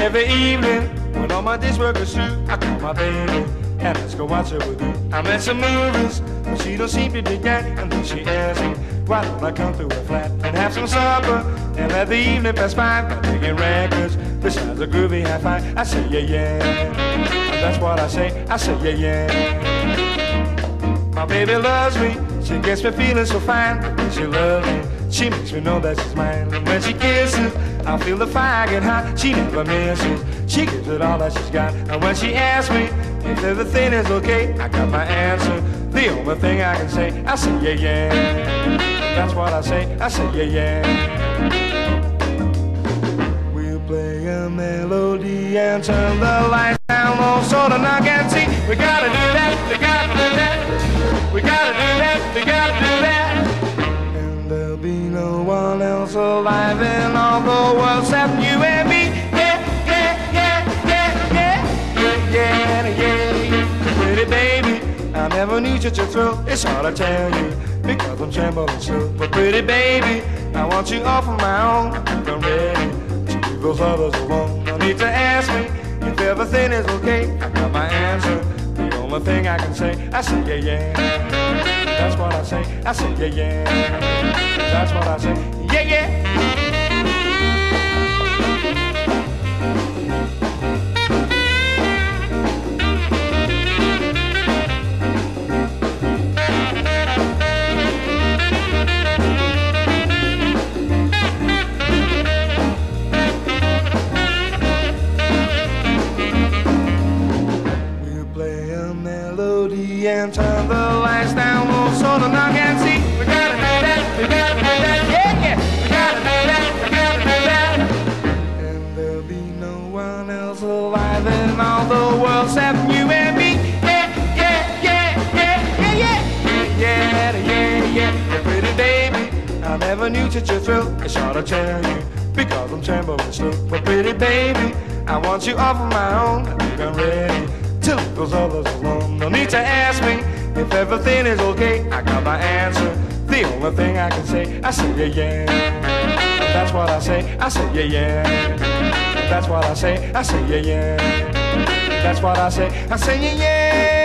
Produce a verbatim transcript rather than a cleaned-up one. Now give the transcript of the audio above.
every evening, when all my days work is through, I call my baby and let's go watch her with you. I met some movies, but she don't seem to dig that. And then she asks me, why don't I come to her flat and have some supper and let the evening pass by by taking records besides a groovy high five. I say yeah yeah, and that's what I say. I say yeah yeah. My baby loves me, she gets me feeling so fine. But when she loves me, she makes me know that she's mine. And when she kisses, I feel the fire get hot. She never misses, she gives it all that she's got. And when she asks me if everything is okay, I got my answer. The only thing I can say, I say yeah yeah. That's what I say, I say yeah yeah. We'll play a melody and turn the lights down low so the knock and see. We gotta do that, we gotta do that. We gotta do that, we gotta do that. And there'll be no one else alive in all the world except you and me. Yeah, yeah, yeah, yeah, yeah, yeah, yeah, yeah. Pretty baby, I never knew such a thrill. It's hard to tell you because I'm trembling still. But pretty baby, I want you all for my own. I'm ready to leave those others alone. No need to ask me if everything is okay. I got my answer. The only thing I can say, I say yeah yeah. That's what I say, I say yeah yeah. That's what I say, yeah yeah. And turn the lights down low so the knock and see. We gotta do that, we gotta do that, yeah, yeah. We gotta do that, we gotta do that. And there'll be no one else alive in all the world except you and me. Yeah, yeah, yeah, yeah, yeah, yeah, yeah, yeah, yeah, yeah. Pretty baby, I never knew such a thrill. It's hard to tell you because I'm trembling still. But pretty baby, I want you all for my own. I think I'm ready to leave those others alone. No need to ask me if everything is okay. I got my answer. The only thing I can say, I say yeah yeah. That's what I say, I say yeah yeah. That's what I say, I say yeah yeah. That's what I say, I say yeah yeah.